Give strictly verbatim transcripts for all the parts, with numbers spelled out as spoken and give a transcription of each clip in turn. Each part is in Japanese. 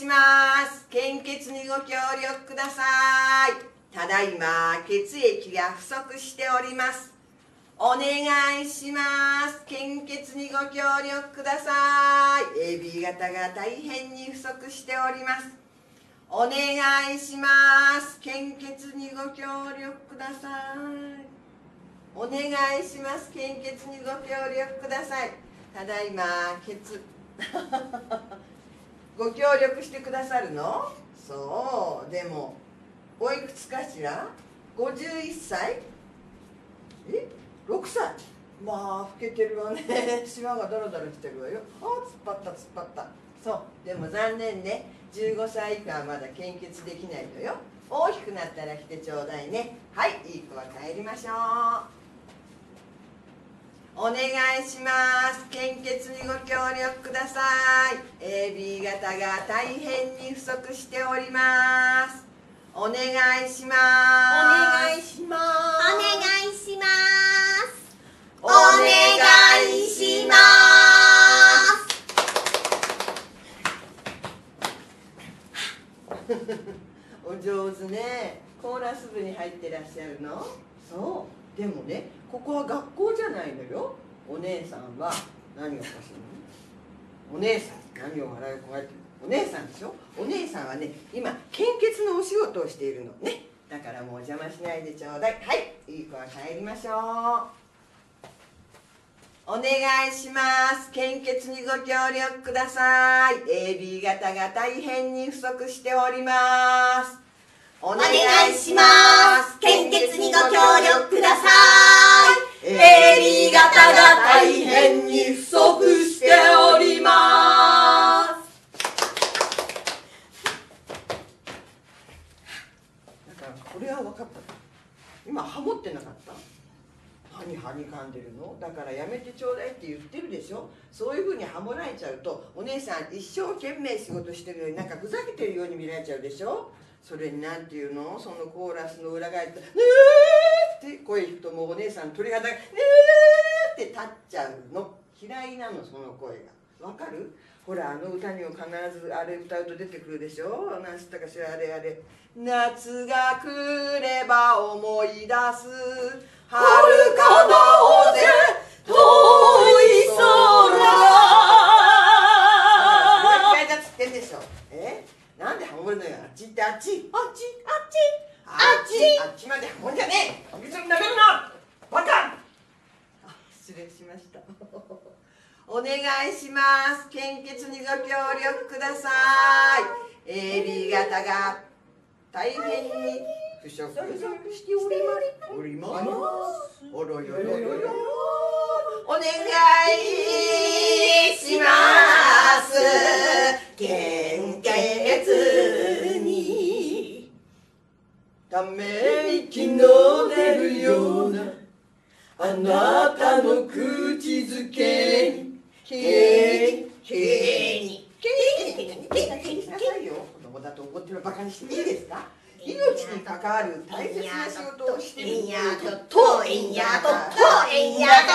します。献血にご協力ください。ただいま血液が不足しております。お願いします。献血にご協力ください。 エービー 型が大変に不足しております。お願いします。献血にご協力ください。お願いします。献血にご協力ください。ただいま血ご協力してくださるの？そう、でもおいくつかしら？ごじゅういっさい？え？ろくさい？まあ老けてるわね。シワがドロドロしてるわよ。あ、突っ張った突っ張った。そう、でも残念ね、じゅうごさい以下はまだ献血できないのよ。大きくなったら来てちょうだいね。はい、いい子は帰りましょう。お願いします。献血にご協力ください。 エービー 型が大変に不足しております。お願いします。 お願いします。 お願いします。 お願いします。お上手ね。コーラス部に入ってらっしゃるの？そう。でもね、ここは学校じゃないのよ。お姉さんは何がおかしいの？お姉さん何を笑いをこうやってる？お姉さんでしょ。お姉さんはね、今献血のお仕事をしているのね。だからもう邪魔しないでちょうだい。はい、いい子は帰りましょう。お願いします。献血にご協力ください。 エービー 型が大変に不足しております。お願いします。 献血にご協力ください。 エービー 型が大変に不足しております。 だからこれは分かった。今ハモってなかった？何歯に噛んでるの？だからやめてちょうだいって言ってるでしょ。そういうふうにハモられちゃうと、お姉さん一生懸命仕事してるのになんかふざけてるように見られちゃうでしょ。それになんていうの、そのコーラスの裏返って「ねー」って声引くと、もうお姉さん鳥肌が「ねー」って立っちゃうの。嫌いなの、その声が。わかる？ほら、あの歌にも必ずあれ歌うと出てくるでしょ。何つったかしら、あれあれ。夏が来れば思い出す遥かな大勢遠い空。嫌いだっつってんでしょ。え？なんでハモるのよ。あっちってあっち。あっちあっちあっちあっちまでハモんじゃねえ。水になめるなバカ。あ、失礼しました。お願いします。献血にご協力ください。 エービー 型が大変に不足しております。おろよろよよ。お願いします。献血にため息の出るようなあなたの口づけにけけにけにけになさいよ。子供だと思ってるバカにしていいですか？命に関わる大切な仕事をしている。 えんやととえんやととえんやととえんやととえんやとと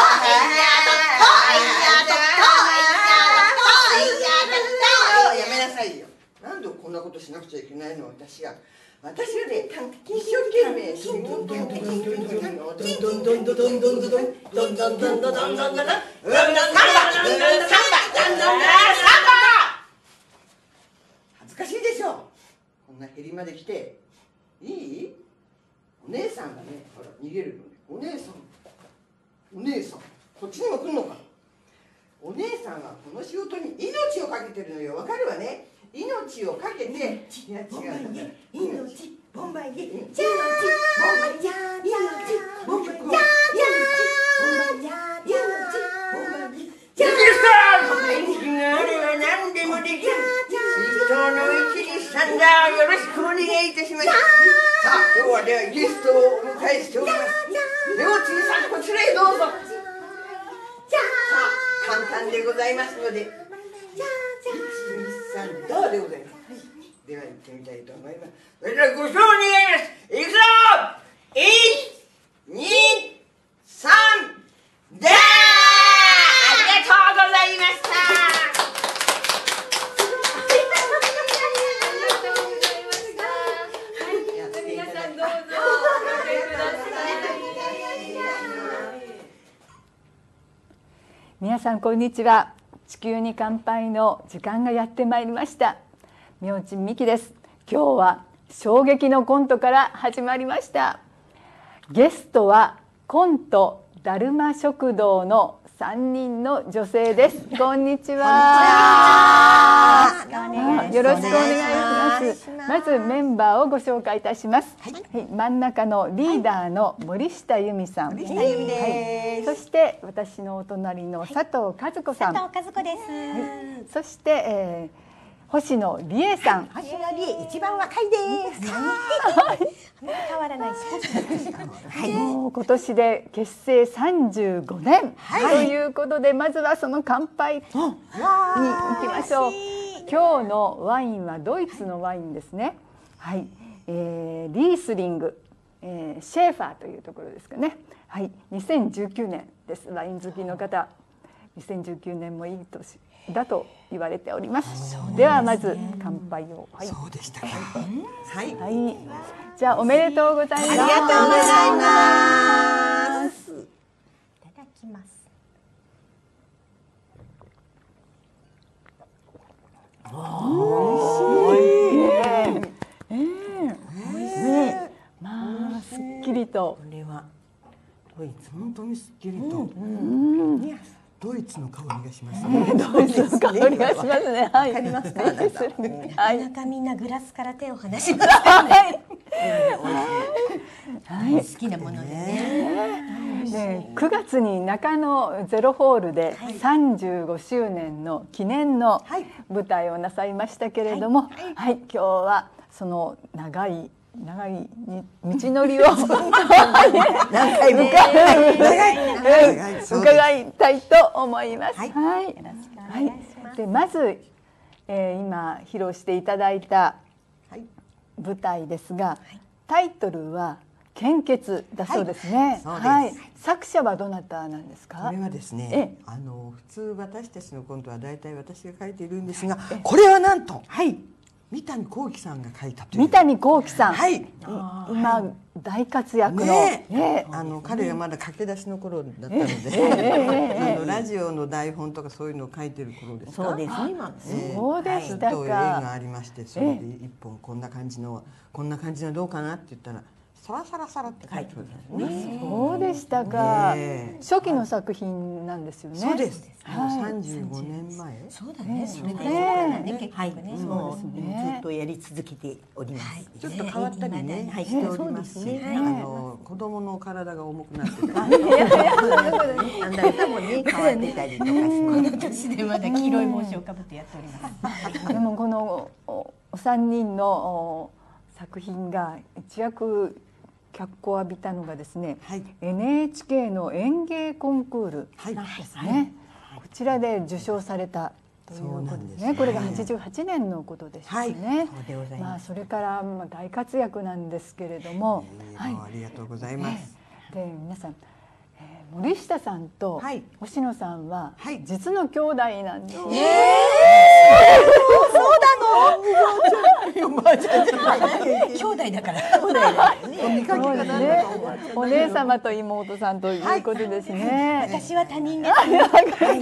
えんやととやめなさいよ。なんでこんなことしなくちゃいけないの？私が私がね、一生懸命仕事を恥ずかしいでしょ。こんなヘリまで来ていい？お姉さんがね、ほら逃げるのね。お姉さん、お姉さんこっちにも来るのか。お姉さんはこの仕事に命をかけてるのよ。わかるわね。命をかけて、いや違う、 命ボンバイエじゃーじゃーじゃーじゃーボンバイエじゃーじゃーじゃーじゃーできるさ。元気があれば何でもできる。水筒の一日さんだ。よろしくお願いいたします。さあ、今日はではゲストをお迎えしております。では次さん、こちらへどうぞ。さあ、簡単でございますので、いち、に、さん、どうでございます。では行ってみたいと思います。それではご賞願います。いくぞ。いち、に、さん、でー。ありがとうございました。 皆さんこんにちは。地球に乾杯の時間がやってまいりました。明珍美希です。今日は衝撃のコントから始まりました。ゲストはコントだるま食堂のさんにんの女性です。こんにちは。よろしくお願いします。まずメンバーをご紹介いたします。はい、真ん中のリーダーの森下由美さん。森下由美です。そして私のお隣の佐藤和子さん。 佐藤和子です。 そして、えー星野理恵さん。 星野理恵一番若いです。変わらないし。 はい、もう今年で結成さんじゅうごねん、はい、ということでまずはその乾杯に行きましょう。今日のワインはドイツのワインですね。はい、えー、リースリング、えー、シェーファーというところですかね。はい、にせんじゅうきゅうねんです。ワイン好きの方、にせんじゅうきゅうねんもいい年だと言われております。ではまず乾杯を。はい、 そうでしたか。はい、 はい、じゃあおめでとうございます。 ありがとうございます。いただきます。 おいしい。ええ、おいしい。まあすっきりと。 これはドイツ本当にすっきりと。ドイツの香りがしますね。 ドイツの香りがしますね。はい。わかりますか。 なかなかみんなグラスから手を離しますね。はい。好きなものでね。 くがつに中野ゼロホールでさんじゅうごしゅうねんの記念の舞台をなさいましたけれども、はい、今日はその長い長い道のりを何回も伺いたいと思います。はい、はい、でまず、えー、今披露していただいた舞台ですが、タイトルは献血だそうですね。はい、作者はどなたなんですか？ これはですね、あの普通私たちのコントはだいたい私が書いているんですが、これはなんと、はい。三谷幸喜さんが書いたという。 三谷幸喜さん、 はい、 今大活躍の、 ね、あの彼がまだ駆け出しの頃だったので、あのラジオの台本とかそういうのを書いてる頃ですか。 そうですね、今。 そうでしたか。 ちょっと縁がありまして、それで一本こんな感じのこんな感じのどうかなって言ったら。サラサラサラって書いてあるんですね。 そうでしたか。初期の作品なんですよね。 そうです。さんじゅうごねんまえ。 そうだね。それでね、はい、もうずっとやり続けております。 ちょっと変わったりねしておりますし、あの子供の体が重くなってたり、だんだん歌もね変わってたりとかして、 この年でまだ黄色い帽子をかぶってやっております。 でもこのおさんにんの作品が一躍脚光を浴びたのがですね、はい、エヌエイチケー の演芸コンクールですね、はいはい、こちらで受賞されたということですね。これがはちじゅうはちねんのことでしたね。まあそれからまあ大活躍なんですけれども、 はい、ありがとうございます。 で皆さん、えー、森下さんと星野さんは実の兄弟なんですね。 そうなの？おばあちゃんじゃない。兄弟だから。兄弟だね。お姉様と妹さんということですね。 私は他人です。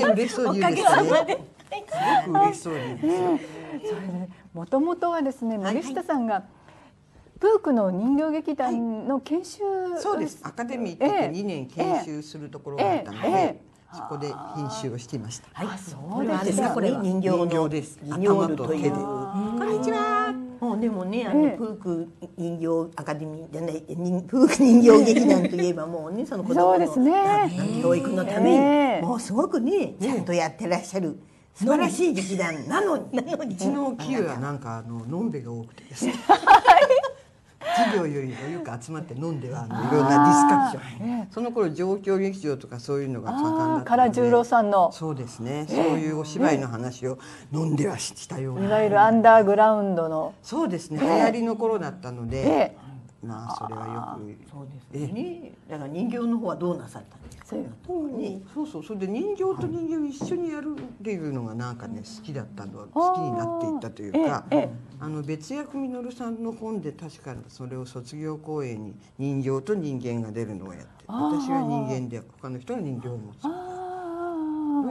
嬉しそうに言うんですね。すごく嬉しそうに言うんですよ。 それでもともとはですね、森下さんがプークの人形劇団の研修、 そうです。アカデミー行ってにねん研修するところがあったので。そこで編集をしていました。 はい、そうですか。 これ人形のです。 頭と手で。こんにちは。 もうでもね、あのプーク人形アカデミーじゃない、プーク人形劇団といえばもうね、その子供の教育のためにもうすごくね、ちゃんとやってらっしゃる素晴らしい劇団なのに、 うちの級はなんかあののんべが多くてですね。授業よりもよく集まって飲んではあのいろんなディスカッション、その頃状況劇場とかそういうのが盛んだったので、 唐十郎さんのそうですね、そういうお芝居の話を飲んではしたような、 いわゆるアンダーグラウンドの、 そうですね、流行りの頃だったので、まあそれはよく、 そうですね。だから人形の方はどうなさったんですか。 そうそう、それで人形と人形を一緒にやるっていうのがなんかね好きだったの、好きになっていったというか、あの別役実さんの本で確かそれを卒業公演に人形と人間が出るのをやって、私は人間で他の人が人形を持つ。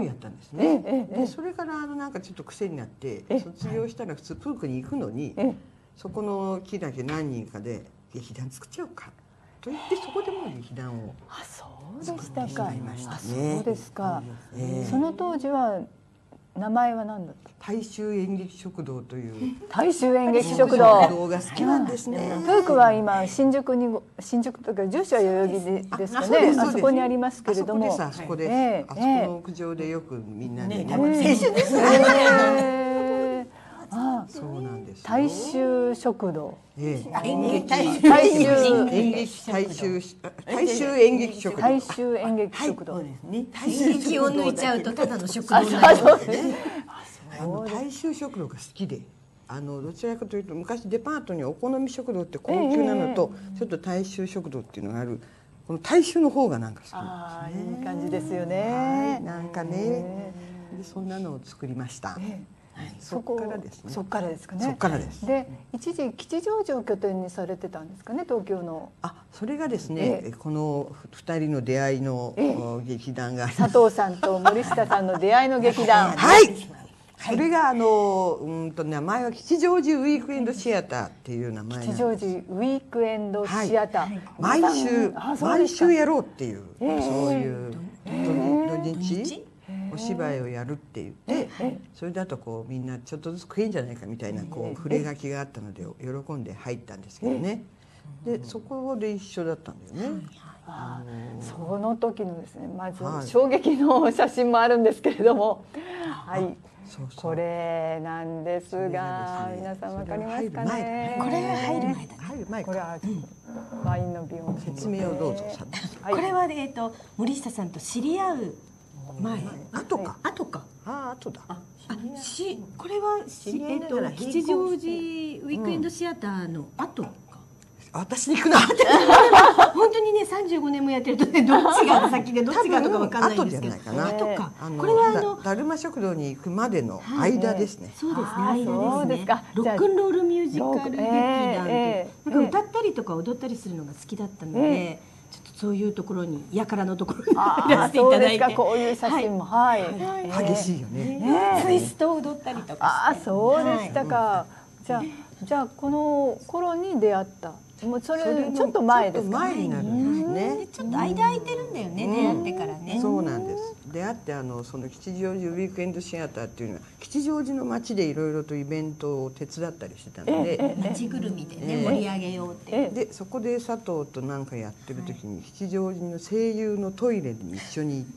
分やったんですね。でそれからあのなんかちょっと癖になって卒業したら普通プークに行くのにそこの木だけ何人かで劇団作っちゃおうかと言ってそこでもう劇団をあ、そうでしたか。 いましたね。 あ、そうですか。 ええその当時は名前は何だった？ 大衆演劇食堂という大衆演劇食食堂。 堂が好きなんですね。 プークは今新宿に新宿とか住所は代々木でですかね。あそこにありますけれども。 あそこです。 ええあそこの屋上でよくみんなでね。 青春ですね。 ええあ、 そうなんですよ。 大衆食堂。 ええ演劇大大衆演劇大衆大衆演劇食堂。 大衆演劇食堂。 そうですね。大衆を抜いちゃうとただの食堂になあ、 る。 そうですね。 あの大衆食堂が好きで、あのどちらかというと昔デパートにお好み食堂って高級なのと、ちょっと大衆食堂っていうのがある。この大衆の方がなんか好きなんああ、 ですね。 いい感じですよはねい。なんかね、でそんなのを作りました。そこからですね。 そこからですかね。 そこからです。 で、一時吉祥寺を拠点にされてたんですかね、東京の。 あ、それがですね、この二人の出会いの劇団が佐藤さんと森下さんの出会いの劇団。 はい。それがあのうんと名前は吉祥寺ウィークエンドシアターっていう名前なんです。 吉祥寺ウィークエンドシアター。 毎週毎週やろうっていうそういう土日お芝居をやるって言って、それだとこうみんなちょっとずつ食えんじゃないかみたいなこう触れ書きがあったので喜んで入ったんですけどね。でそこで一緒だったんだよね。 ああ、その時のですね、まず衝撃の写真もあるんですけれども、はい、これなんですが、皆さんわかりますかね。 これが入る前だね。 入る前これはワインの瓶を説明をどうぞ。 これはえっと森下さんと知り合う前。 後か。 後か。 ああ、後だ。 あ、しこれはえっと吉祥寺ウィークエンドシアターの後。 私に行くな。 本当にねさんじゅうごねんもやってるとねどっちが先でどっちが後かわかんないんですけど。 後じゃないかな。 後か。 あのこれはあのだるま食堂に行くまでの間ですね。 そうですね。 あーそう間ですねですか。 ロックンロールミュージカル劇団えでなんか歌ったりとか踊ったりするのが好きだったので、ちょっとそういうところにやからのところにいらあせていただいて、 そうですか。こういう写真もはい。 激しいよね。 ツイストを踊ったりとかああ、そうでしたか。じゃあじゃあこの頃に出会った。もうそれちょっと前ですか。 前になるんですね。 ちょっと間空いてるんだよね、出会ってからね。 そうなんです。出会ってあのその吉祥寺ウィークエンドシアターっていうのは吉祥寺の街でいろいろとイベントを手伝ったりしてたので、 街ぐるみでね盛り上げようって。 でそこで佐藤となんかやってる時に吉祥寺の声優のトイレに一緒に行って、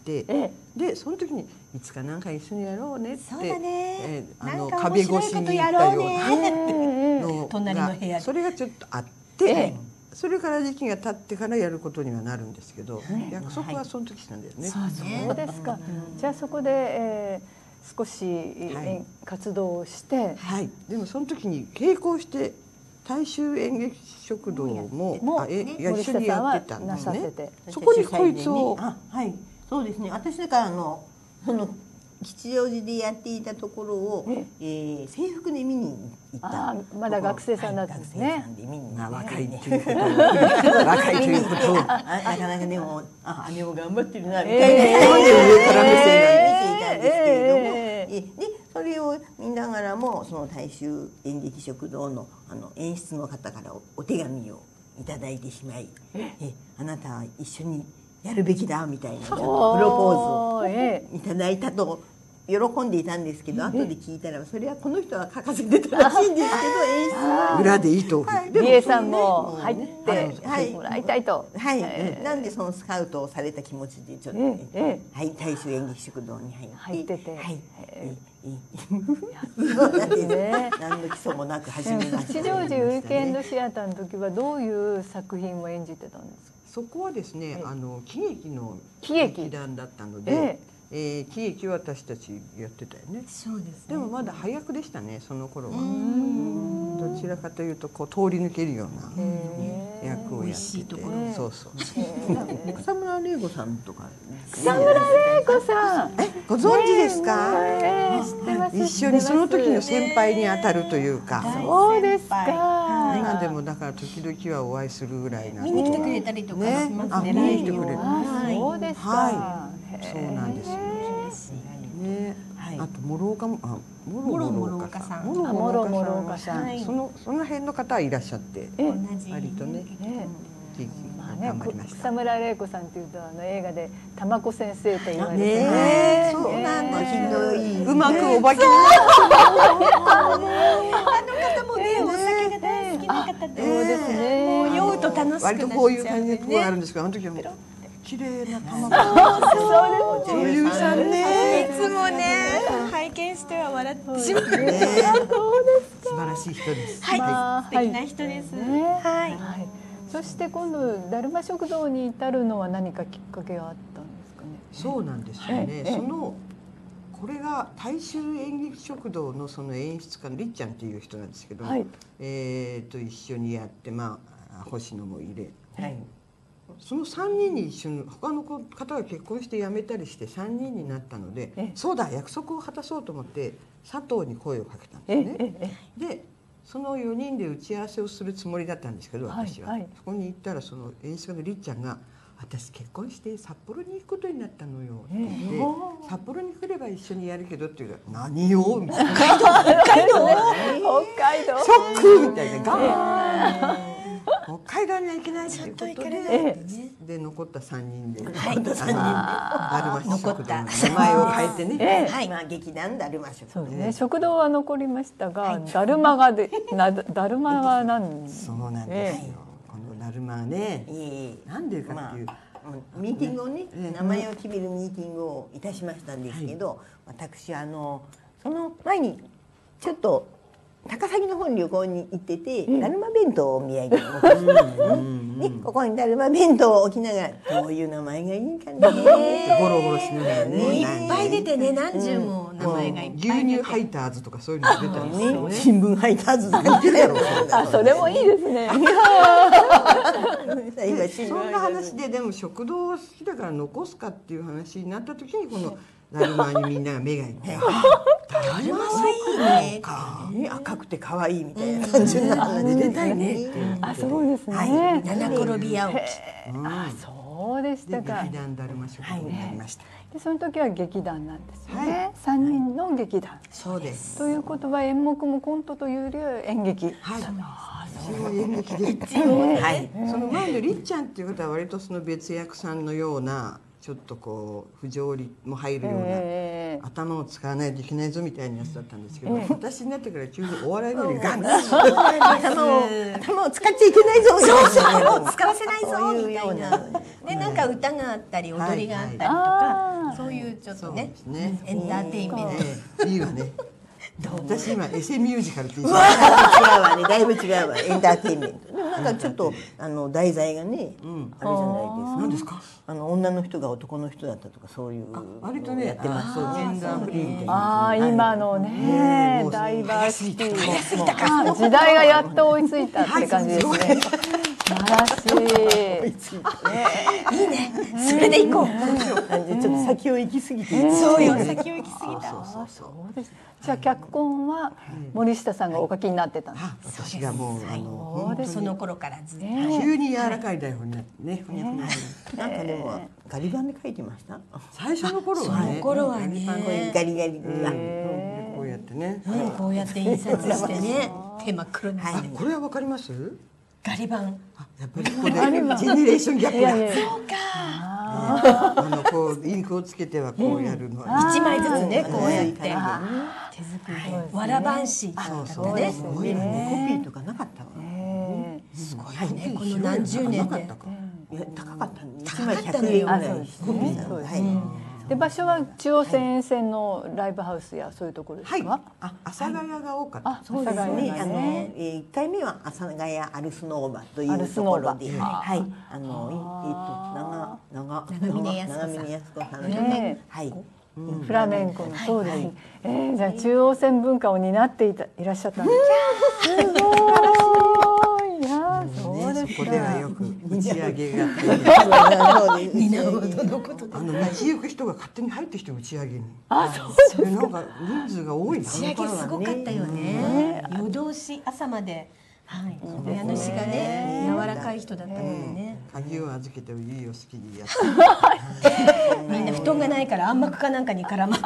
でその時にいつかなんか一緒にやろうねって、 そうだね。 あのなんか壁越しに言ったようなの隣の部屋でそれがちょっとあって。それから時期が経ってからやることにはなるんですけど、約束はその時したんだよね。 そうですか。じゃあそこで、えー、少し、はい、活動をして、 はい。でもその時に並行して大衆演劇食堂もあえいや一緒にやってたんですね。そこにこいつをあはいそうですね。私だからあのその吉祥寺でやっていたところを、えー、制服で見に行った。 あまだ学生さんだったんですね。 若いということ若いということをなかなかでもあ姉も頑張ってるなみたいな、 えー、上から目線なんで見ていたんですけれども、えー、でそれを見ながらもその大衆演劇食堂のあの演出の方から お, お手紙をいただいてしまい、えあなたは一緒にやるべきだみたいなプロポーズをいただいたと喜んでいたんですけど、後で聞いたらそれはこの人は書かせてたらしいんですけど演出は裏でいいと理恵さんも入ってもらいたいと。 はい。なんでそのスカウトをされた気持ちでちょっとはい大衆演劇食堂に入っててはい。何の基礎もなく始めました。 吉祥寺ウィークエンドシアターの時はどういう作品を演じてたんですか。 そこはですね、あの喜劇の劇団だったので、えー、喜劇は私たちやってたよね。 そうですね。 でもまだ早くでしたね、その頃は。どちらかというとこう通り抜けるような役をやってて、そうそう。 草村玲子さんとか。 草村玲子さん。 え、ご存知ですか？ えー、知ってます。 一緒にその時の先輩にあたるというか。 そうですか。 今でもだから時々はお会いするぐらいな。 見に来てくれたりとかしますね。 見に来てくれる。 そうですか。 はい。そうなんですよ。 ね、 はいあと諸岡もあ諸諸岡さん諸あ諸岡諸岡さんはいそのその辺の方はいらっしゃってえ同じ割とねねまあね、 頑張りました草村玲子さんっていうとあの映画で玉子先生と言われてねえそうなんだ、品のいい、 うまくお化けにあの方もね、お酒が大好きな方で、 そうですねもう酔うと楽しくなっちゃう割とこういう感じでこうあるんね。 ですけど、あの時はもう綺麗な玉子女優さんね。 いつもね、拝見しては笑ってしまう。 素晴らしい人です。 はい、素敵な人です。 ねはい。 はい、そして今度だるま食堂に至るのは何かきっかけがあったんですかね。 そうなんですよね。 ええそのこれが大衆演劇食堂のその演出家のりっちゃんっていう人なんですけども、 はいえーと一緒にやって、まあ星野も入れ、 はい。 そのさんにんに一緒に他の方が結婚して辞めたりしてさんにんになったので、 ええそうだ約束を果たそうと思って佐藤に声をかけたんえですね。 ええでそのよにんで打ち合わせをするつもりだったんですけど、私は、 はいはいそこに行ったらその演出家のりっちゃんが「私結婚して札幌に行くことになったのよ」って言ってええ札幌に来れば一緒にやるけど」って言うから「何を?」みたいな「 北海道ショック!」みたいなガーン北海道には行けないっていうことで、 えで残ったさんにんで、 はい残ったさんにんでだるま食堂残ったの名前を変えてね。 ええはい。 まあ劇団だるま食堂そうですね、食堂は残りましたが、だるまがでなだるまは何そうなんですよ。このだるまがね、 ええなんでかっていう。 うんミーティングをね、 ええ名前を決めるミーティングをいたしましたんですけど、私あのその前にちょっと高崎の方に旅行に行ってて、だるま弁当をお土産に持ってきましたね。ここにだるま弁当を置きながらどういう名前がいいかね。 ゴロゴロしながらもういね。 っぱい出てね、何十も名前がいっぱい出て。 牛乳ハイターズとかそういうのが出たんですよね。 新聞配達とか似てるやろ。 あ、それもいいですね。 今新聞そんな話ででも食堂好きだから残すかっていう話になった時にこのだるまにみんなが目がいって「あだるまはいいね」かね赤くて可愛いみたいな感じの話でたいね。 あ、そうですね。 はい七転び八起き。 あ、そうでしでたか。 劇団だるま食堂になりました。 でその時は劇団なんですよはね。三人の劇団。 そうです。 ということは演目もコントというよりは演劇。 はい。一応演劇で。 はい。 その前のりっちゃんっていう方は割とその別役さんのようなちょっとこう不条理も入るような、 ええ頭を使わないといけないぞみたいなやつだったんですけど、私になってから急にお笑いのにガンガン頭を頭を使っちゃいけないぞ。そうそう。 使わせないぞそういうみたいな。 ような。 で、なんか歌があったり踊りがあったりとはか、そういうちょっとねそうで、すね。 エンターテインメント。 ええいいわね。私今エセミュージカルって言い違うました。 わね、だいぶ違うわ、エンターテインメント。でもなんかちょっとあの題材がね、あれじゃないですか。 何ですか。 あの女の人が男の人だったとかそういう割とのをやね、 ってます。 あそうジェンダーフリーみたいな。 ああ、今のねねもう、 ダイバーシティ早すぎもあ時代がやっと追いついたって感じですね。素晴らしい。 いいね。それで行こう。 なんでちょっと先を行き過ぎて、 そうよ、先を行き過ぎた。 そうそう。 そうです。じゃあ脚本は森下さんがお書きになってたんです。 あ、私がもうあの本当にその頃からずっと。 急に柔らかい台本になってね、ふにゃふにゃ。 なんかでもガリ版で書いてました。 最初の頃はね、 その頃はねこういうガリガリが。 こうやってね。 うん、こうやって印刷してね、手真っ黒にして。 これはわかります？ ガリ版。 あ、やっぱりここでジェネレーションギャップが。 いやいやそうか。 あのこうインクをつけてはこうやるのは。 一枚ずつね、こうやって。 手作手作り。わらばんしだったね。 すごいコね。 ピーとかなかったわ。 ええすごいね、この何十年で。 いや高かったね。一高枚かったのよ百円ぐらい。 あそうですねコピーなのそうですはい。 で場所は中央線沿線のライブハウスやそういうところですはいか。。 あ、阿佐ヶ谷が多かった。 あ、 そうですね。あのね。 えー一回目は阿佐ヶ谷アルスノーバといアルうとこスノーバろで、はい。あのえっと長長長峰靖子さん長峰靖子さんのねね、はい。 フラメンコのそうですね。えーじゃあ中央線文化を担っていたいらっしゃったんです。すごい。いやーそうですか。 そこではよく打ち上げが大変。 源のことあの道行く人が勝手に入ってきて打ち上げに。 あ、そうでなんか人数が多いな。 打ち上げすごかったよね。夜通し朝まで。はい、家主がね、柔らかかい人だったんですね。 鍵を預けていいよ好きにやってみんな布団がないから暗幕かなんかに絡まって。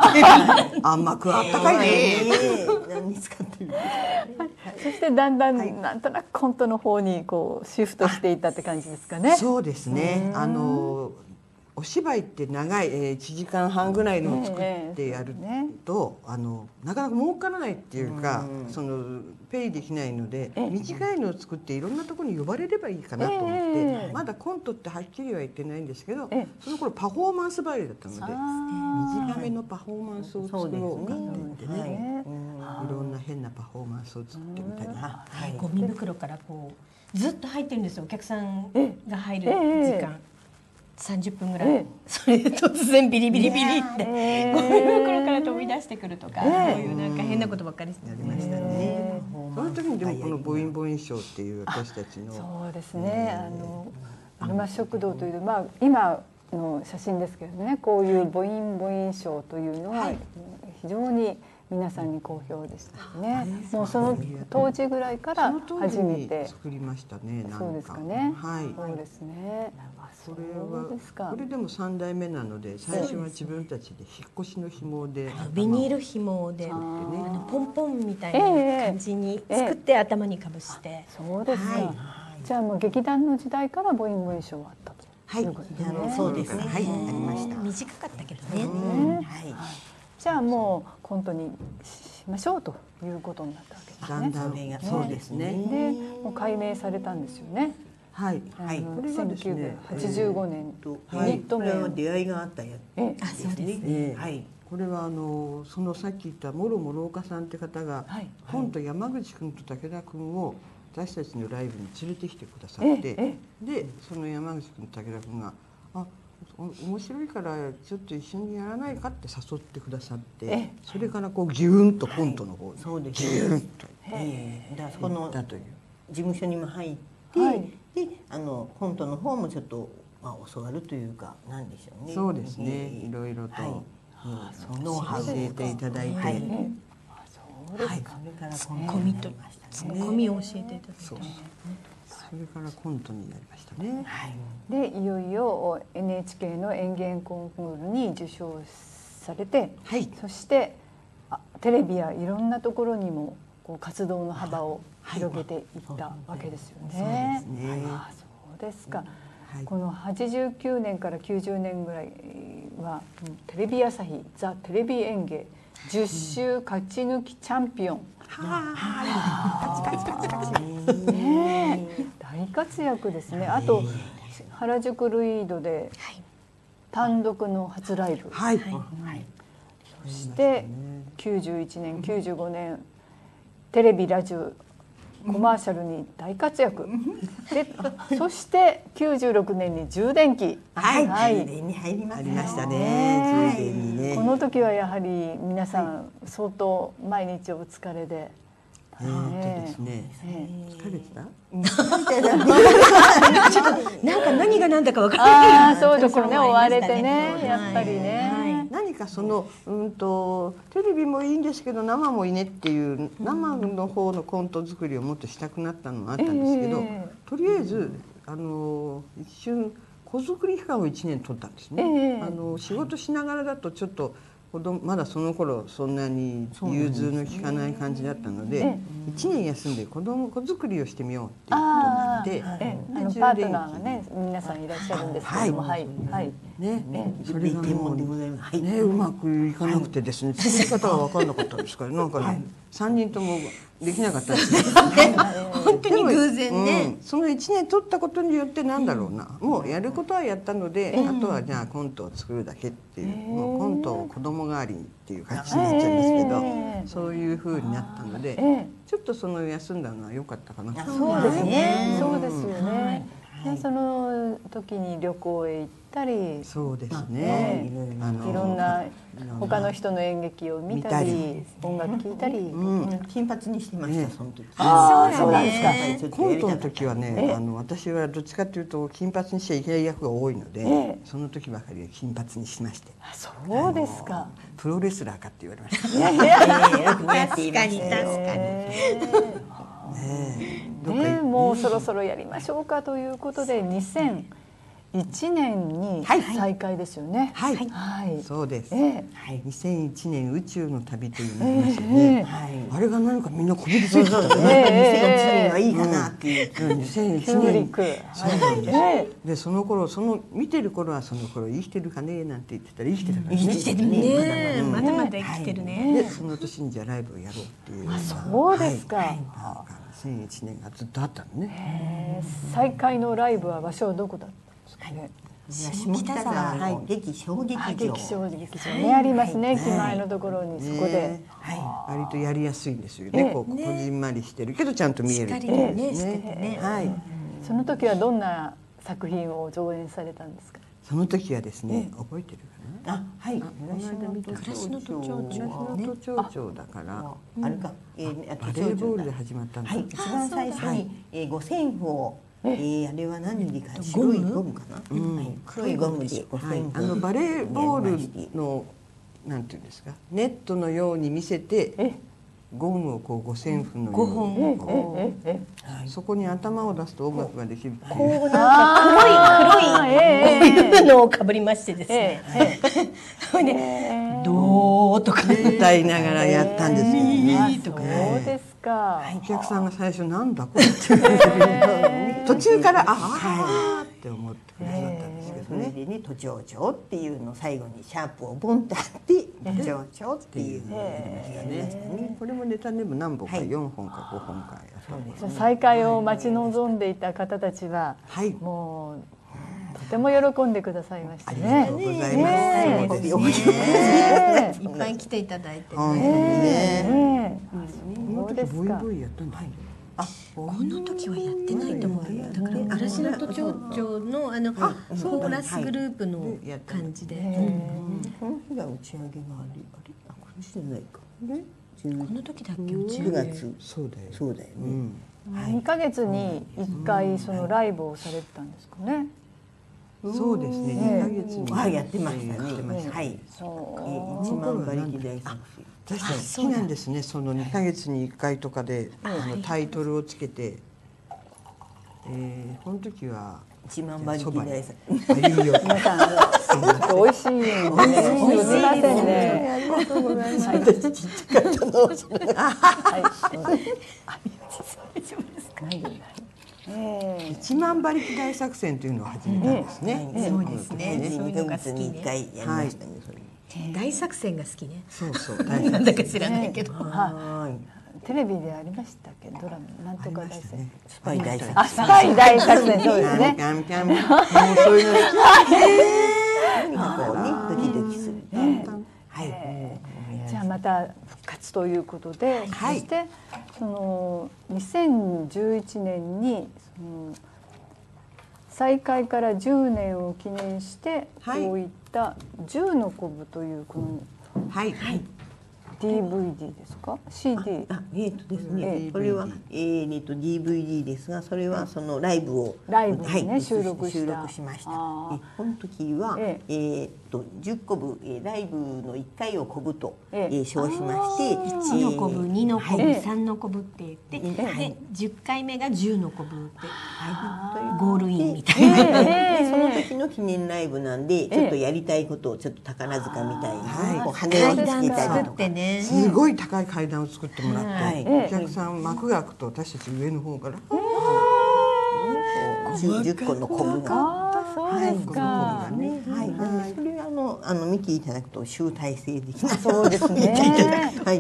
暗幕あったかいね。 何に使ってる。 そしてだんだんなんとなくコントの方にこうシフトしていったって感じですかね。 そうですね。あのお芝居って長い、えー、いちじかんはんぐらいのを作ってやると、あのなかなか儲からないっていうか、そのペイできないので、短いのを作っていろんなところに呼ばれればいいかなと思って、まだコントってはっきりは言ってないんですけど、その頃パフォーマンスバレエだったので短めのパフォーマンスを作ろうかって言ってね、いろんな変なパフォーマンスを作ってみたり、 ゴミ袋からこうずっと入ってるんですよ、お客さんが入る時間。さんじゅっぷんぐらい、それで突然ビリビリビリってゴミ袋から飛び出してくるとか、そういうなんか変なことばっかりやりましたね。 その時にでもこの母音母音賞っていう私たちのそうですね、あのアルマ食堂という、まあ今の写真ですけどね、こういう母音母音賞というのは非常に皆さんに好評でしたね。もうその当時ぐらいから初めて作りましたね。 そうですかね。 はい。 そうですね。 これはこれでも三代目なので、最初は自分たちで引っ越しの紐でビニール紐であのポンポンみたいな感じに作って頭にかぶして。 そうですか。じゃあもう劇団の時代から母音母音賞はあったと。 はい。そうですね。はい。ありました。 短かったけどね。 はい。 じゃあもうコントにしましょうということになったわけですね。 だんだんそうですね。 で、もう改名されたんですよね。 はい。はい。これはですね、 はちじゅうごねんとユニット名は出会いがあったやつ。 あ、そうですね。 はい。 これはあのそのさっき言った諸諸岡さんって方が、今度山口君と武田君を私たちのライブに連れてきてくださって、でその山口君と武田君があ面白いからちょっと一緒にやらないかって誘ってくださって、それからこうギューンとコントの方に、 そうですギューンとだそのだという事務所にも入って、であのコントの方もちょっとまあ教わるというかなんでしょうね。 そうですね。いろいろとノウハウ教えていただいて、 そうですか。 それからコミットコミを教えていただいて。 それからコントになりましたね。 でいよいよ エヌエイチケー の演芸コンクールに受賞されて、そしてテレビやいろんなところにもこう活動の幅を広げていったわけですよね。そうですか。このはちじゅうきゅうねんからきゅうじゅうねんぐらいはテレビ朝日ザ・テレビ演芸じゅっ週勝ち抜きチャンピオン。大活躍ですね。あと原宿ルイードで単独の初ライブ、 はい、 そしてきゅうじゅういちねんきゅうじゅうごねんテレビラジオコマーシャルに大活躍で、そしてきゅうじゅうろくねんに充電器、 はい、充電に入りましたね。充電にね。 この時はやはり皆さん相当毎日お疲れで。 えーですね。疲れてた？ なんか何が何だか分からない。ああ、そうですよね。追われてね、やっぱりね。 何かそのうんとテレビもいいんですけど生もいいねっていう生の方のコント作りをもっとしたくなったのがあったんですけど、とりあえずあの一瞬子作り期間をいちねん取ったんですね。あの仕事しながらだとちょっと子供まだその頃そんなに融通の利かない感じだったので、いちねん休んで子供子作りをしてみようっていうことになって、 あのパートナーがね皆さんいらっしゃるんですけども、はいはいね、それがもうねうまくいかなくてですね、作り方が分からなかったんですからなんかねさんにんともできなかったんですけど、 本当に偶然ね。 そのいちねん取ったことによってなんだろうな、もうやることはやったので、あとはじゃあコントを作るだけっていう、もうコントを子供代わりにっていう感じになっちゃいますけど、そういう風になったので、ちょっとその休んだのは良かったかな。 そうですね。そうですよね。でその時に旅行へ行ったり、 そうですね。 いろんな他の人の演劇を見たり、音楽聴いたり、 金髪にしてましたその時。 ああ、そうなんですか。コントの時はね、あの私はどっちかというと金髪にしちゃいけない役が多いので、その時ばかりは金髪にしまして。 そうですか。 プロレスラーかって言われました。 確かに確かに。 でもうそろそろやりましょうかということでにせんいちねんに再開ですよね。 はい、 はい、 そうです。 えにせんいちねん宇宙の旅というのがありますよね。あれが何かみんなこびりついてたね。にせんいちねんはいいかなっていう。にせんいちねん。そうなんです。でその頃その見てる頃はその頃生きてるかねなんて言ってたら生きてたからね。 生きてるね。まだまだ生きてるね。 でその年にじゃあライブをやろうっていう。 そうですか。 にせんいちねんがずっとあったのね。 再開のライブは場所はどこだったんですかね。 下北沢の劇小劇場。 劇小劇場ねありますね。駅前のところにそこで。 割とやりやすいんですよね。こうこじんまりしてるけどちゃんと見える。しっかりねしててね。はい。 その時はどんな作品を上演されたんですか。 その時はですね、覚えてるかな。あ、はい。 暮らしの都庁長。 都庁長だから。 あれか。 バレーボールで始まったんだ。 はい。一番最初に五線譜を。えー、あれは何でか白いゴムかな、黒いゴムであのバレーボールのなんていうんですかネットのように見せてゴムをこう五線譜のようにそこに頭を出すと音楽ができるっていうこうなんか黒い黒いこういうのをかぶりましてですねそれでどうとか歌いながらやったんですよね。 そうですか。 お客さんが最初なんだこれって途中からああって思ってくださったんですけどね。 それでね都庁長っていうの最後にシャープをボンってあって都庁長っていうね。これもネタでも何本かよんほんかごほんかやったんです。 再開を待ち望んでいた方たちはもうとても喜んでくださいましたね。 ありがとうございます。 いっぱい来ていただいてね。そうですか。ボイボイやったんだ。 あ、この時はやってないと思う。だから嵐の都庁長のあのコーラスグループの感じで。 この日が打ち上げがありあれあこれじゃないか。 この時だっけ打ち上げ。 くがつ。 そうだよ。 そうだよね。 にかげつにいっかいそのライブをされてたんですかね。 そうですね。にかげつにはいやってましたね。はい。一万馬力大作戦。 確かに好きなんですね。そのにかげつにいっかいとかであのタイトルをつけて、えー、この時は一万馬力大作戦。 皆さん美味しいのね。すみませんね。ありがとうございます。 私ちっちゃかったの。 はい。大丈夫ですか。 一万馬力大作戦というのを始めたんですね。 そうですね。そういうのが好きね。 一回やりましたね。 大作戦が好きね。 そうそう。 なんだか知らないけど。 テレビでありましたっけドラマなんとか大作戦。 スパイ大作戦。 あスパイ大作戦そうですね。 キャンキャンもうそういうの。 こうねドキドキする。 はい。じゃあまた復活ということで、そしてそのにせんじゅういちねんにその再開からじゅうねんを記念してこういったじゅうのこぶというこのはいはいディーブイディー ですか シーディー。 あえっとですねこれはえっと ディーブイディー ですがそれはそのライブをライブにね収録収録しました。この時はえっとじゅっこぶライブのいっかいをこぶと称しましていちのこぶにのこぶさんのこぶって言ってでじゅっかいめがじゅうのこぶってゴールインみたいな。 その時の記念ライブなんでちょっとやりたいことをちょっと宝塚みたいにこう羽をつけたりとか。 すごい高い階段を作ってもらってお客さん幕が開くと私たち上の方からじゅっこのこぶがそうですか。 それはあのあの見ていただくと集大成的なそうですね。 はい。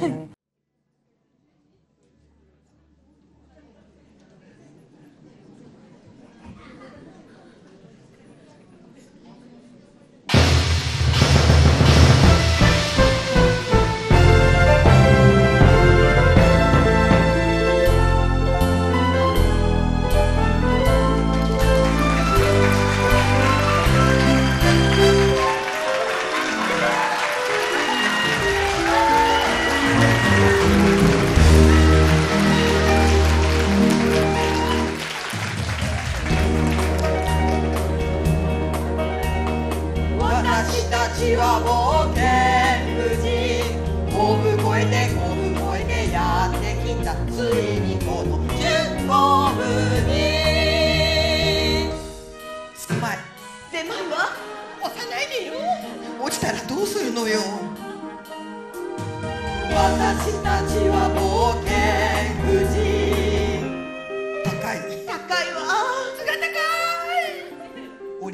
私たちは冒険無事、コブ越えてコブ越えてやってきた、ついに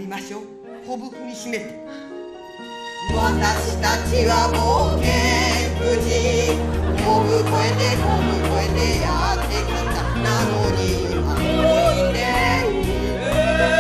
ましょう。こぶ踏みしめて。 私たちは冒険富士こぶ越えてこぶ越えてやってきたなのに歩いている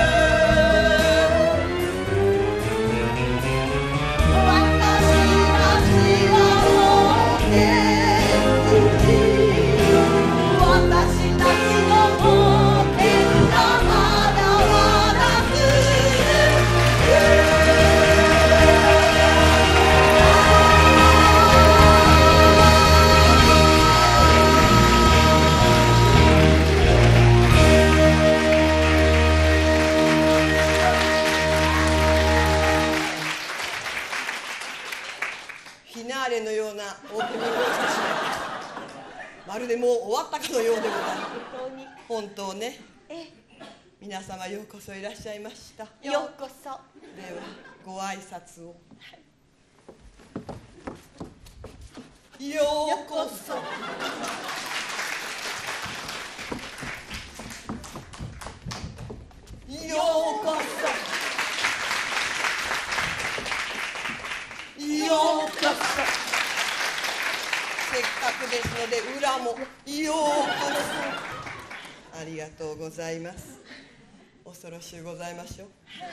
私たちは冒険富士私たちの冒険がまだまだ続くフィナーレのようなオープニングをしてしまったまるでもう終わったかのようでございます。本当ね。皆様ようこそいらっしゃいました。 ようこそ。 ではご挨拶を。ようこそ。ようこそ。ようこそ。せっかくですので裏もようこそ。ありがとうございます。恐ろしゅうございましょう。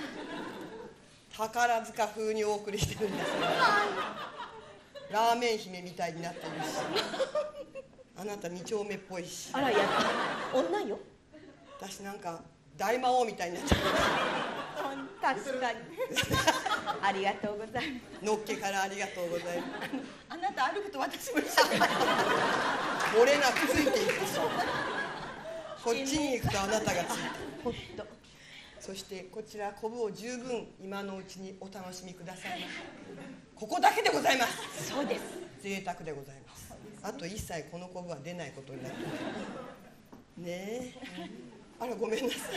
宝塚風にお送りしてるんですが、ラーメン姫みたいになっているし、あなた二丁目っぽいし、 あらやだ。女よ。 私なんか大魔王みたいになっちゃった確かに。ありがとうございます。 のっけからありがとうございます。 あなた歩くと私も一緒に。 漏れなくついていくでしょ。こっちに行くとあなたがついてほっと。 そしてこちら昆布を十分今のうちにお楽しみください。ここだけでございます。 そうです。 贅沢でございます。あと一切この昆布は出ないことになっている。ねえ。あらごめんなさい。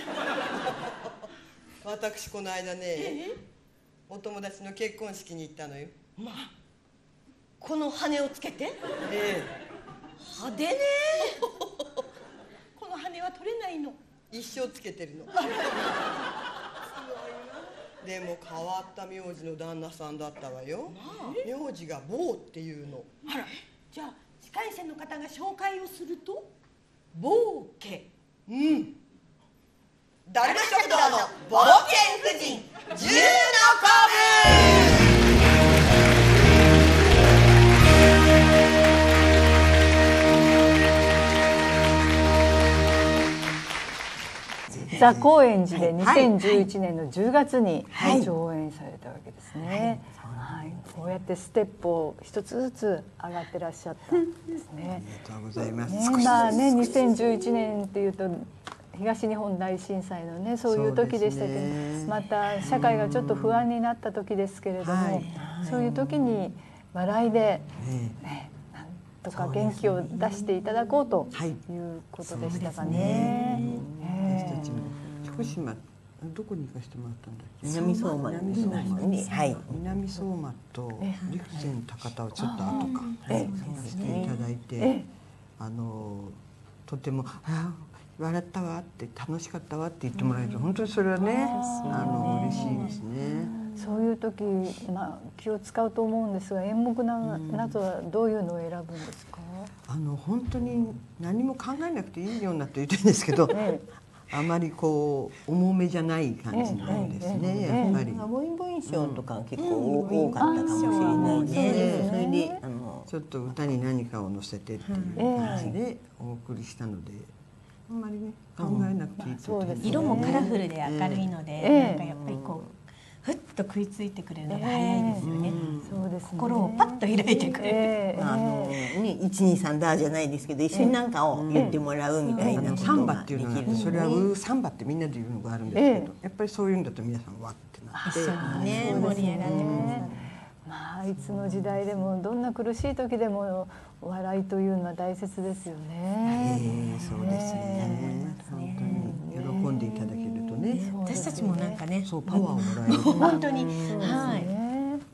私この間ね、お友達の結婚式に行ったのよ。 まあこの羽をつけて。 ええ。 派手ね。この羽は取れないの。 一生つけてるの。でも変わった名字の旦那さんだったわよ。名字が坊っていうの。 あら。じゃあ司会者の方が紹介をすると坊家。 うん。ダルマ食堂の冒険婦人十のザ・高円寺でにせんじゅういちねんのじゅうがつにはい上演されたわけですね。はい、こうやってステップを一つずつ上がってらっしゃったんですね。 ありがとうございます。 ね、まあね、にせんじゅういちねんっていうと東日本大震災のね、そういう時でしたけど、 ね、 また社会がちょっと不安になった時ですけれども、はい、そういう時に笑いで、ね、なんとか元気を出していただこうということでしたかね。 私たちも福島どこに行かせてもらったんだっけ。 南相馬南相馬に、はい、 南相馬と陸前高田をちょっと後かしていただいて、あのとてもあ笑ったわって楽しかったわって言ってもらえると本当にそれはね、あの嬉しいですね。 そういう時、まあ、気を使うと思うんですが、演目ななどはどういうのを選ぶんですか。 あの本当に何も考えなくていいようになって言ってるんですけど、ええ、あまりこう重めじゃない感じなんですね、やっぱり。 ボインボイン賞とか結構多かったかもしれないね。それであのちょっと歌に何かを乗せてっていう感じでお送りしたので、あんまりね考えなくていいと。 色もカラフルで明るいので、なんかやっぱりこうふっと食いついてくれるのが早いですよね。 そうですね。 心をパッと開いてくれる。 あのね、一二三だじゃないですけど、一緒に何かを言ってもらうみたいなサンバっていうのがあって、それはウーサンバってみんなで言うのがあるんですけど、やっぱりそういうんだと皆さんわってなって、 一緒にね盛り上がってます。 まあいつの時代でもどんな苦しい時でも笑いというのは大切ですよね。 ええ、そうですね。本当に喜んでいただけるとね。 私たちもなんかね、 そうパワーをもらえる。 本当に、はい。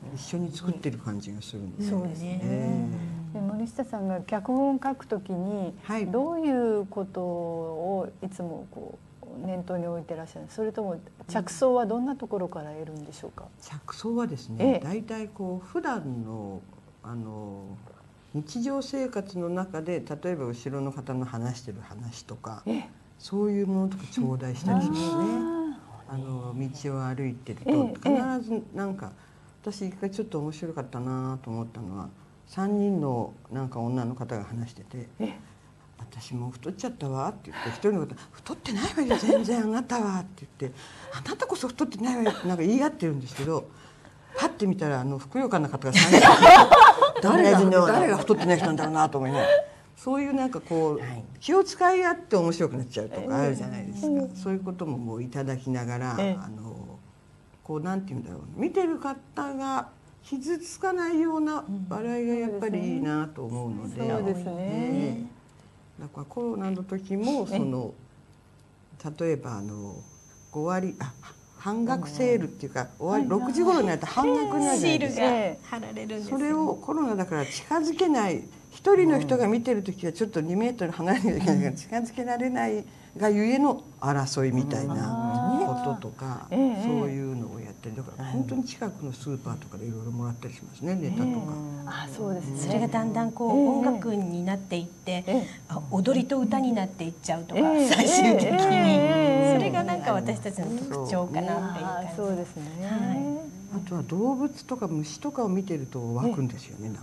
一緒に作ってる感じがするので。 そうですね。森下さんが脚本を書くときにどういうことをいつもこう念頭に置いてらっしゃる。それとも着想はどんなところから得るんでしょうか。 着想はですええね、大体こう普段のあの日常生活の中で、例えば後ろの方の話してる話とか、 ええそういうものとか頂戴したりしますね。あの道を歩いてると、 ええ必ずなんか、私一回ちょっと面白かったなと思ったのは、さんにんのなんか女の方が話しててええ 「私もう太っちゃったわ」って言って、一人の方「太ってないわよ全然あなたは」って言って「あなたこそ太ってないわよ」ってなんか言い合ってるんですけど、パッて見たらあのふくよかな方がさんにん誰が誰が太ってない人なんだろうなと思いながら、そういうなんかこう、 はい気を使い合って面白くなっちゃうとかあるじゃないですか。そういうことももういただきながら、 ええあのこうなんていうんだろう、見てる方が傷つかないような笑いがやっぱりいいなと思うので、 そうですね。 ええだからコロナの時もその例えばあのご割あ半額セールっていうか、終わりろくじ頃になると半額になるじゃないですか。 え貼られるんですそれをコロナだから近づけない、一人の人が見てる時はちょっとにメートル離れなきゃいけないから近づけられないがゆえの争いみたいなこととか、そういうのをやったり、だから本当に近くのスーパーとかでいろいろもらったりしますね、ネタとか。 あ、そうですね。 それがだんだんこう、 ええ音楽になっていって、 ええあ踊りと歌になっていっちゃうとか、 ええ最終的に、 ええそれがなんか私たちの特徴かなっていうあー、そう感ですね。 あとは動物とか虫とかを見てると湧くんですよね、なんか。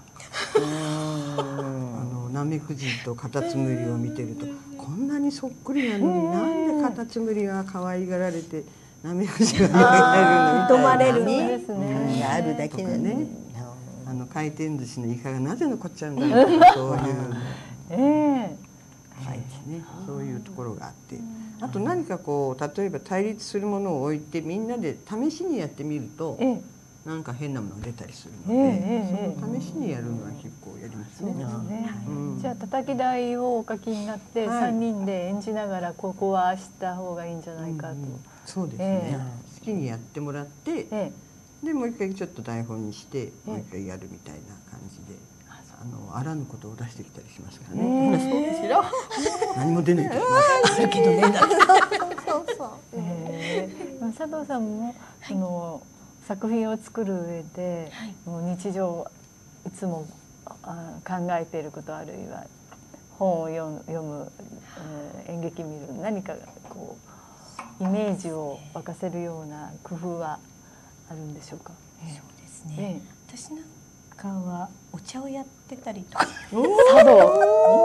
あのナメクジとカタツムリを見てると、こんなにそっくりなのになんでカタツムリは可愛がられてナメクジが認まれるそうねですね。 があるだけなのねに。 あの回転寿司のイカがなぜ残っちゃうんだろうとか、そういうええはいですね、そういうところがあって、あと何かこう例えば対立するものを置いてみんなで試しにやってみると、 ええなんか変なものが出たりするので、 ええええその試しにやるのは結構やりますそうね。 ですね。 うんじゃあ叩き台をお書きになってはい三人で演じながらここはああした方がいいんじゃないかと。 うんそうですね、 え好きにやってもらって、 ええでもう一回ちょっと台本にして、 えもう一回やるみたいな感じで、あのあらぬことを出してきたりしますからえね。 え何も出ない時もあるけどね。 ええ佐藤さんもその作品を作る上で、もう日常いつもあ考えていること、あるいは本を読む、読むえー演劇見る、何かこうイメージを沸かせるような工夫はあるんでしょうか。 そうですえね、私なんかはお茶をやってたりとか、 茶道。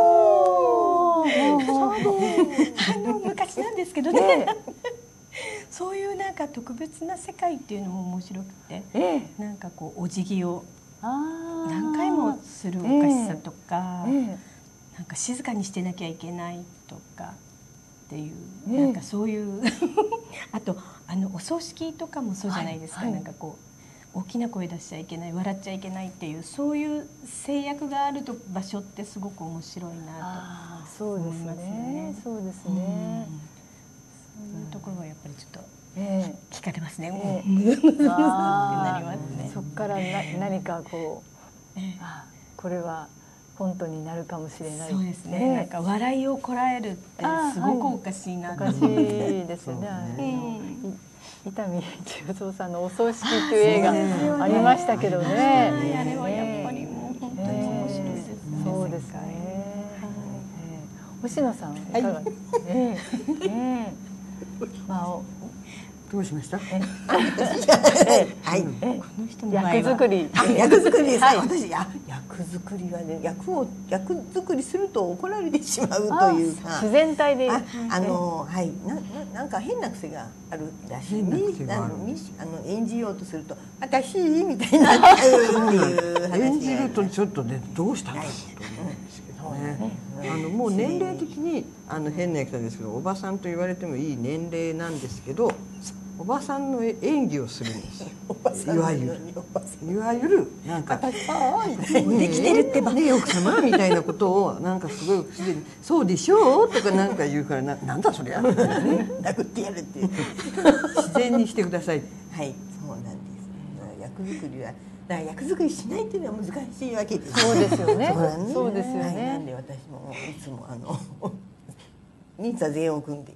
あの昔なんですけどね、そういうなんか特別な世界っていうのも面白くて、 ええなんかこうお辞儀をあー何回もするおかしさとか、 ええなんか静かにしてなきゃいけないとかっていう、 ええなんかそういうあとあのお葬式とかもそうじゃないですか、 はいはいなんかこう大きな声出しちゃいけない、笑っちゃいけないっていう、そういう制約があると場所ってすごく面白いなあーそうです思いますねね。 そうですと、 ね。 そういうところはやっぱりちょっとえ聞かれますね。 えうんってなありますねー。そこからな何かこう、 ええあこれはコントになるかもしれない。 そうですね。なんえか笑いをこらえるってすごくおかしいなとえおかしいですよね。 そうねあのい伊丹十三さんのお葬式っていう映画ありましたけどね。 はいあれはやっぱりもう本当に面白いですね。 そうですね。ええ星野さんいかが？ええええまあおどうしました？ はい。 この人の場合は役作り。 あ、役作りですか。 はい私や役作りはね、役を役作りすると怒られてしまうというか。 自然体で。 あ、あのはい、なななんか変な癖があるらしい。 変な癖があるあのみあの演じようとすると私みたいになっちゃうっていう話が。 演じるとちょっとね、どうしたんだろうと思うんですけどね。あのもう年齢的にあの変な役なんですけど、おばさんと言われてもいい年齢なんですけど、おばさんの演技をするんですよ。いわゆるいわゆるなんかできてるってばね奥様みたいなことをなんかすごい不自然にそうでしょうとかなんか言うからななんだそりゃみたいなね殴ってやるっていう。 自然にしてください。 はい、そうなんです。役作りはだから役作りしないっていうのは難しいわけです。 そうですよねそうなんそうですよねはい、なんで私もいつもあの人数全員を組んで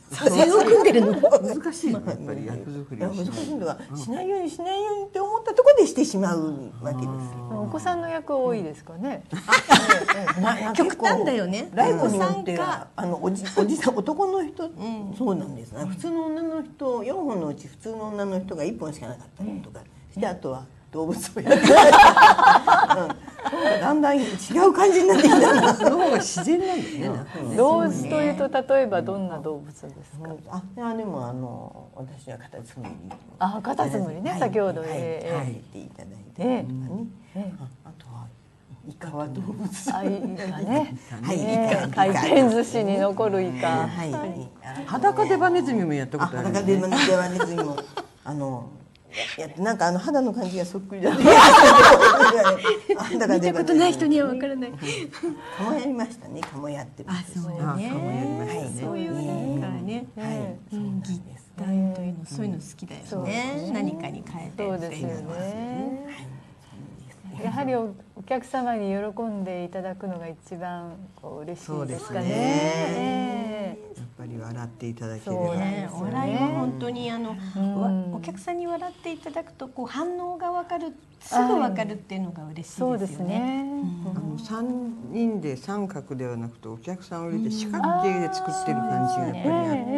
線を組んでるの難しいねやっぱり役作りいやを難しいのはしないようにしないようにって思ったところでしてしまうわけです。 お子さんの役多いですかね。 極端だよね。 ライブによってはあのおじおじさん男の人、そうなんですね。普通の女の人よんほんのうち普通の女の人がいっぽんしかなかったりとかして、あとは動物をやってだんだん違う感じになってきた。 その方が自然なんだよね。 動物というと例えばどんな動物ですか。 あ、いやでもあの私はカタツムリ。 あ、カタツムリね、先ほどはいえはい言っていただいて、 えね。あとはイカは動物。 あ、イカね。 はい、 ね回転寿司に残るイカ。 はい。 裸デバネズミもやったあ、 ことある。 裸デバネズミもあの。いやなんかあの肌の感じがそっくりだね。 見たことない人にはわからない。 カモやりましたね。カモやってる。 あ、そうだね。そういうなんかね、擬態というのそういうの好きだよね。何かに変えて。 そうですよね。やはりお客様に喜んでいただくのが一番こう嬉しいですかね。 やっぱり笑っていただければ。 そうね、お笑いは本当にあの、お客さんに笑っていただくとこう反応がわかる、すぐわかるっていうのが嬉しいですよね。そうですね。 あの三人で三角ではなくてお客さんを入れて四角形で作ってる感じがやっぱりあって、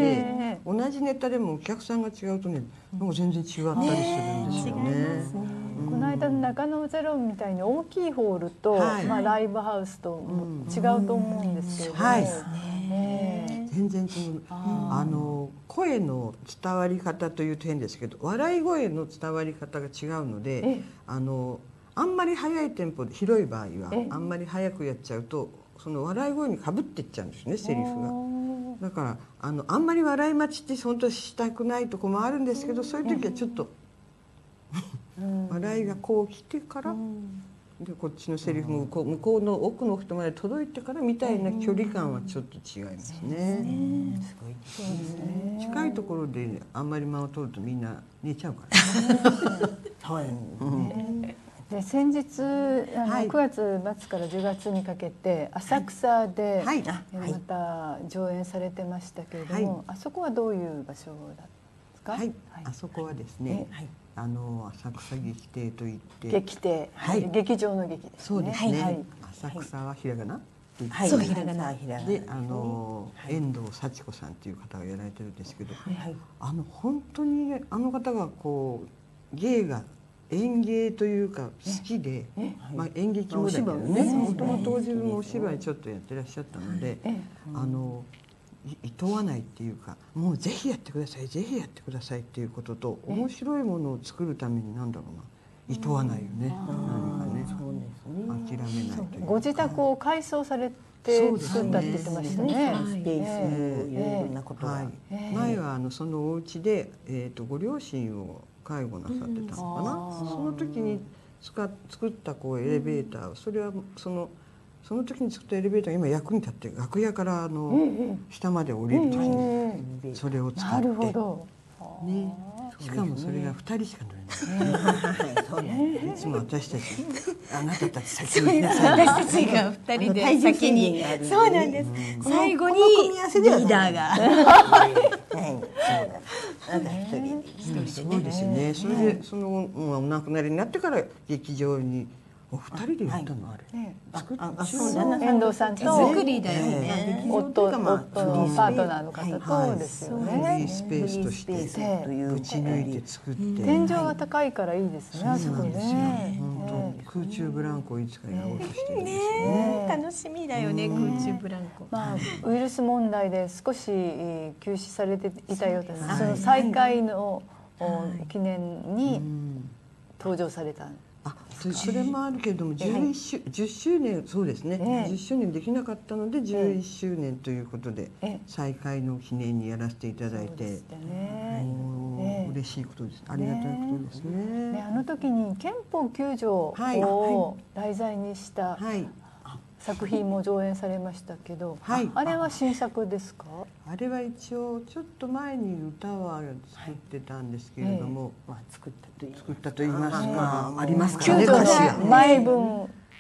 同じネタでもお客さんが違うとね、なんか全然違ったりするんですよね。 この間の中野ゼロみたいに大きいホールと、まあライブハウスと違うと思うんですけれども、 全然そのあの声の伝わり方という点ですけど、笑い声の伝わり方が違うので、あのあんまり速いテンポで広い場合はあんまり速くやっちゃうとその笑い声にかぶっていっちゃうんですね、セリフが。だからあのあんまり笑い待ちって本当したくないとこもあるんですけど、そういう時はちょっと笑いがこう来てからでこっちのセリフもこう向こうの奥の人まで届いてからみたいな距離感はちょっと違いますね。近いところであんまり間を取るとみんな寝ちゃうから。 で先日あのくがつ末からじゅうがつにかけて浅草でまた上演されてましたけれども、あそこはどういう場所だったんですか。 はい、あそこはですね、あの浅草劇亭といって劇亭、劇場の劇ですね。 そうですね。浅草はひらがな。 そうひらがな。 で、あの遠藤幸子さんという方がやられてるんですけど、あの本当にあの方がこう芸が演芸というか好きで、まあ演劇もだけどね、もともと自分もお芝居ちょっとやってらっしゃったので、あのいとわないっていうか、もうぜひやってください、ぜひやってくださいっていうことと、面白いものを作るためになんだろうな、いとわないよね、何かね、諦めないというか。 ご自宅を改装されて作ったって言ってましたね。 スペースいろいろなことが。 前はあのそのお家でえっとご両親を介護なさってたのかな。その時に使っ作ったこうエレベーター、それはそのその時に作ったエレベーターが今役に立って楽屋からあの下まで降りる時にそれを使って。なるほど。ね。しかもそれが二人しか乗れない。いつも私たちあなたたち先にいなさい。 私たちが二人で先に。そうなんです。最後にリーダーが。 そうですよね。それでそのお亡くなりになってから劇場にお二人で行ったのあれ。 遠藤さんと作りだよね。 夫夫のパートナーの方とですよね。 フリースペースとしてぶち抜いて作って。 天井が高いからいいですね。あそこね。 本当空中ブランコをいつかやろうとしてるんですよね。楽しみだよね、空中ブランコ。 まあウイルス問題で少し休止されていたようです。その再開の記念に登場された。 あ、それもあるけれどもじゅういっしゅじゅっしゅうねん、そうですね、じゅっしゅうねんできなかったのでじゅういっしゅうねんということで再開の記念にやらせていただいて、嬉しいことです。ありがたいことですね。 あの時に憲法きゅうじょうを題材にした作品も上演されましたけど、あれは新作ですか？ あれは一応ちょっと前に歌は作ってたんですけれども、作ったと言いますか、ありますかね、歌詞が前文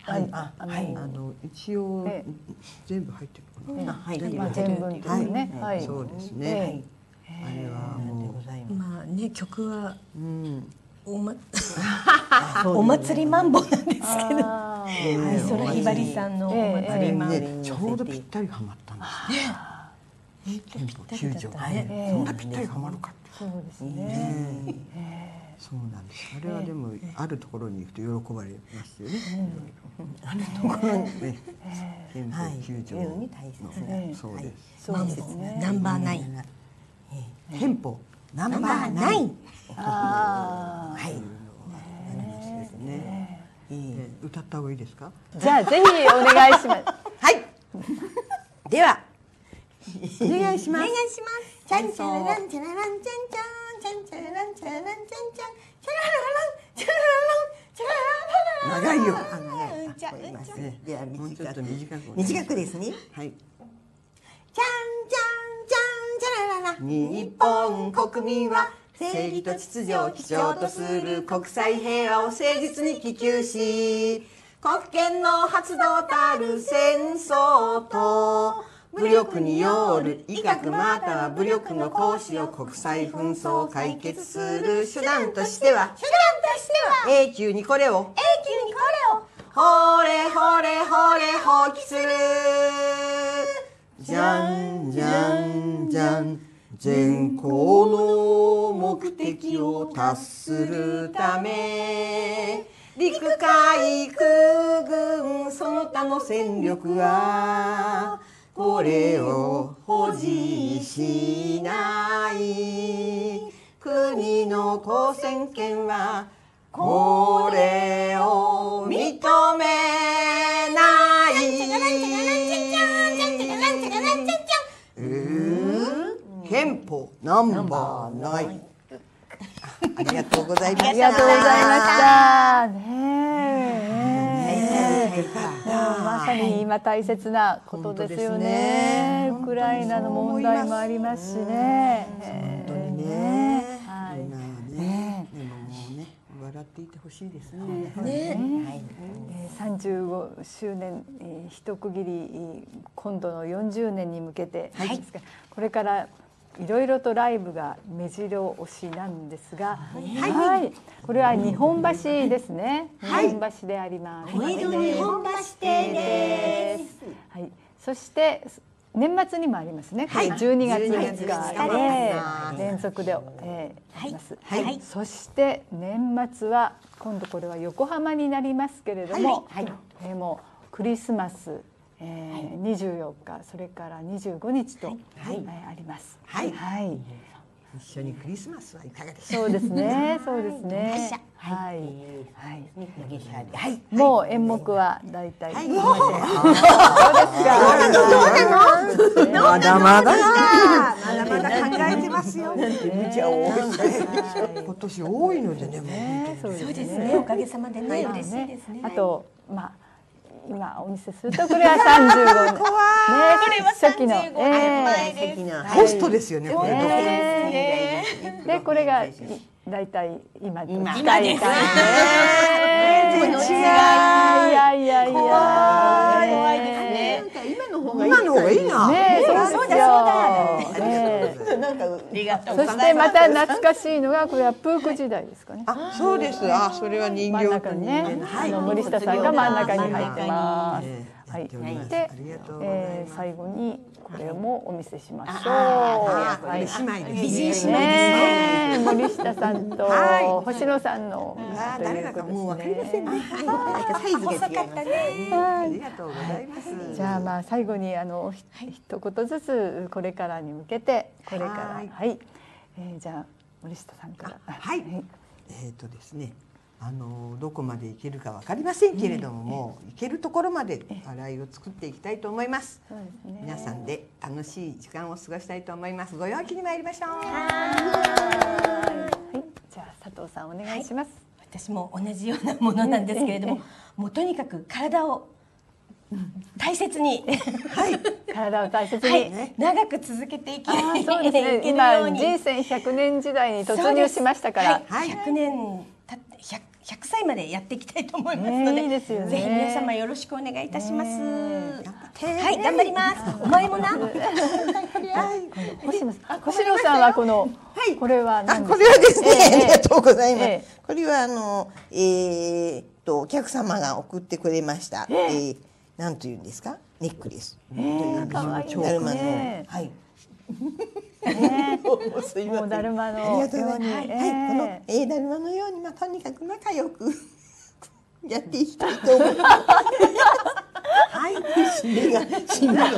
はい、 ああ、はい、あの一応え全部入ってるかな。 はい、 まあ全文ですね。 は、 はいい。 そうですえね。あれはもございます。 まあね曲はう、うん、 おまお祭りマンボなんですけど、 あー美空ひばりさんのおあれ祭りマンボ。 ね、ちょうどぴったりはまったんですね。憲法九条がね、そんなぴったりはまるかって。 そうですね。 そうなんです。あれはでもあるところに行くと喜ばれますよね。 あるところに、 ね、憲法九条に大切な、 そうです。 そうですね。 ナンバーナイン。 憲法ナンバーナイン。 あはい。 ですね。歌った方がいいですか？ あ。じゃあぜひお願いします。 はい。では、 お願いします。 お願いします。チャンチャラランチャラランチャンチャン、チャンチャラランチャラランチャンチャン、チャララランチャララランチャラララン。 長いよ。 あ長い。あ、これますね。ではもうちょっと短く。 短くですね。 はい。 チャンチャンチャンチャラララ。 日本国民は正義と秩序を基調とする国際平和を誠実に希求し、国権の発動たる戦争と武力による威嚇または武力の行使を国際紛争を解決する手段としては手段としては永久にこれを永久にこれをほれほれほれ放棄する。じゃんじゃんじゃん。善行の目的を達するため、陸海空軍その他の戦力はこれを保持しない。国の公選権はこれを認めない。憲法ナンバーナイン。ありがとうございました。 ありがとうございました。ねえ。もうまさに今大切なことですよね。ウクライナの問題もありますしね。 本当にね。 はい。 今はね、でももうね、笑っていてほしいですね。 えーさんじゅうごしゅうねん、えー一区切り今度のよんじゅうねんに向けてですが、これからいろいろとライブが目白押しなんですが、はい、これは日本橋ですね。日本橋であります。 小江戸日本橋亭です。 はい、そして年末にもありますね。 はいじゅうにがついつかじゅうにがついつかでです連続で、えーあります。 はいはいそして年末は今度これは横浜になりますけれども、 はいはいえーもうクリスマス、えーにじゅうよっかそれからにじゅうごにちと、 はいえーあります。 はいはい。 一緒にクリスマスはいかがでしょうそうですね。そうですね。 ははい。はい。 はい。 もう演目はだいたい。 はい決まってそうですか。 まだまだまだまだ考えてますよ。 めっちゃ多い。今年多いのでね、もうねそうそうですね。 ですね。おかげさまでね、 まあ嬉しいですね。 あとまあ今お見せするとこれはさんじゅうごねん。ねこれは初期の。 さんじゅうごねんまえです。 素敵な。 ホストですよね、これ。 ねでこれがだいたい今と近い感じ今ね。 ですいやいやいや。 怖いですね。 今の方がいい。 今の方がいいな。 ねそうですよ。ねなんかありがとうそしてまた懐かしいのがこれはプーク時代ですかね。 あ、そうです。あ、それは人真ん形中にね、あの森下さんが真ん中に入ってます。はい。でありがとうございえーます。 最後にこれもお見せしましょう。 あこれ姉妹です。 美人姉妹ね森下さんとは星野さんのあ、 という誰だかこともうわかりませんね。 なんかサイズが違います。 ありがとうございます。 じゃあまあ最後にあのひ一言ずつこれからに向けてこれからはいはい。えーじゃあ森下さんから。 はい。えっとですね。あのどこまでいけるかわかりませんけれども、もういけるところまで笑いを作っていきたいと思います。 そうですね。 皆さんで楽しい時間を過ごしたいと思います。ご陽気に参りましょう。 はい。じゃあ佐藤さんお願いします。 私も同じようなものなんですけれども、もうとにかく体を大切に、 体を大切に。 はい、長く続けていきあーそうですね。 いけるよ今うに。 人生ひゃくねん時代に突入しましたから。 はい、ひゃくねんたってひゃくひゃくさいまでやっていきたいと思いますので、 ねいいですよねぜひ皆様よろしくお願いいたします。 ねはい、頑張ります。お前もな。 星野さん、星野さんはこの、 はいこれはあ何ですか。 これはですね、 ええありがとうございます。 ええこれはあのえーっとお客様が送ってくれました。えーなんというんですか、ネックレスというかわいいですねだるまのはい。 ねもうすいませんもうだるまありのがとうございます。 ようにはい、 ええこのえーだるまのようにまあとにかく仲良くやっていきたいと思います。はい、締めが締めが。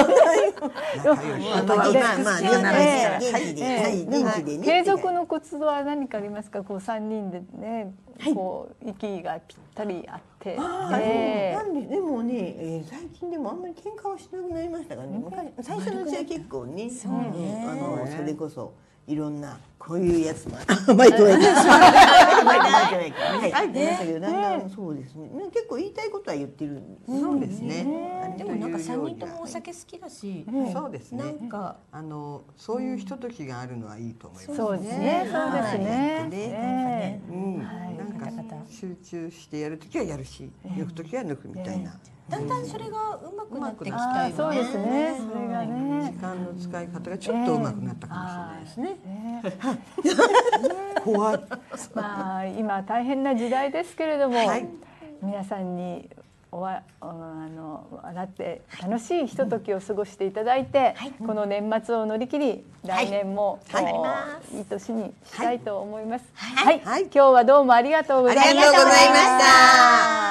あとはまあまあね元気で、はい、 でも元気でね。 継続のコツは何かありますか。こう三人でね、こう息がぴったりあって、 あええなんででもね、えー、最近でもあんまり喧嘩はしなくなりましたからね。昔最初のうちは結構ね、そうね、あのそれこそいろんなこういうやつも甘いとはいけない。甘いとはいけないからね。はい、出ましたけどだんだんそうですね。結構言いたいことは言ってる。 そうですね。 でもなんか三人ともお酒好きだし、 そうですね。 なんかあのそういうひとときがあるのはいいと思います。 そうですね、そうですね。ええうん、 はいなんか集中してやるときはやるし、抜くときは抜くみたいな。 だんだんそれがうまくなってきあたよね。 ーそうですね、それが時ね。 間の使い方がちょっと上手くなったかもしれないですね。 ね怖い。 まあ今大変な時代ですけれども、 はい皆さんにおわあの笑って楽しいひとときを過ごしていただいて、この年末を乗り切り来年も、 はいおいい年にしたいと思います。はい、 はい今日はどうもありがとうございました。 ありがとうございました。